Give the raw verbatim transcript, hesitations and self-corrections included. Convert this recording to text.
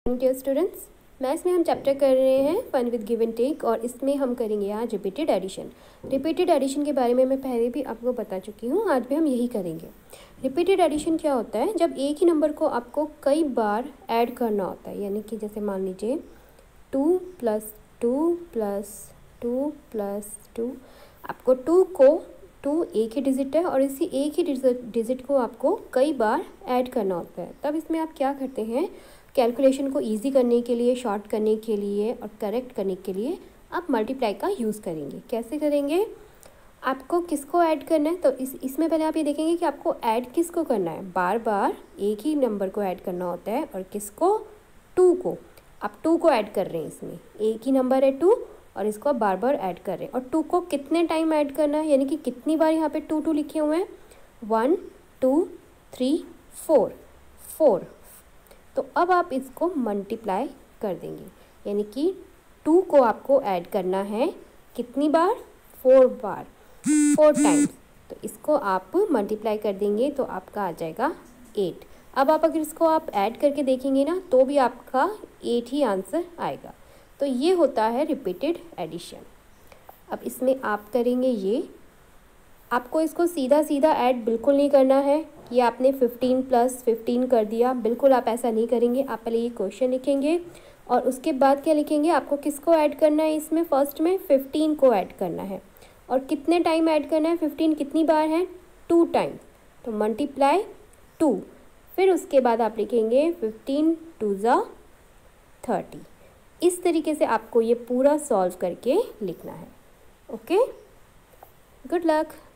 Dear students, maths में हम chapter कर रहे हैं fun with give and take और इसमें हम करेंगे आज रिपीटेड एडिशन। रिपीटेड एडिशन के बारे में मैं पहले भी आपको बता चुकी हूँ, आज भी हम यही करेंगे। रिपीटेड एडिशन क्या होता है? जब एक ही नंबर को आपको कई बार ऐड करना होता है, यानी कि जैसे मान लीजिए two plus two plus two plus two, आपको टू को टू एक ही डिजिट है और इसी एक ही डिजिट को आपको कई बार ऐड करना होता है। तब इसमें आप क्या करते हैं, कैलकुलेशन को इजी करने के लिए, शॉर्ट करने के लिए और करेक्ट करने के लिए आप मल्टीप्लाई का यूज़ करेंगे। कैसे करेंगे? आपको किसको ऐड करना है, तो इस इसमें पहले आप ये देखेंगे कि आपको ऐड किसको करना है। बार बार एक ही नंबर को ऐड करना होता है और किसको? टू को। आप टू को ऐड कर रहे हैं, इसमें एक ही नंबर है टू और इसको आप बार बार ऐड कर रहे हैं। और टू को कितने टाइम ऐड करना है, यानी कि कितनी बार यहाँ पे टू टू लिखे हुए हैं, one two three four four. तो अब आप इसको मल्टीप्लाई कर देंगे, यानी कि टू को आपको ऐड करना है कितनी बार? फोर बार, फोर टाइम्स। तो इसको आप मल्टीप्लाई कर देंगे तो आपका आ जाएगा एट। अब आप अगर इसको आप ऐड करके देखेंगे ना, तो भी आपका एट ही आंसर आएगा। तो ये होता है रिपीटेड एडिशन। अब इसमें आप करेंगे ये, आपको इसको सीधा सीधा ऐड बिल्कुल नहीं करना है कि आपने फिफ्टीन प्लस फिफ्टीन कर दिया, बिल्कुल आप ऐसा नहीं करेंगे। आप पहले ये क्वेश्चन लिखेंगे और उसके बाद क्या लिखेंगे, आपको किसको ऐड करना है इसमें? फर्स्ट में फिफ्टीन को ऐड करना है और कितने टाइम ऐड करना है? फिफ्टीन कितनी बार है? Two time. तो मल्टीप्लाई टू, फिर उसके बाद आप लिखेंगे फिफ्टीन टू ज़ा थर्टी। इस तरीके से आपको ये पूरा सॉल्व करके लिखना है। Okay, good luck.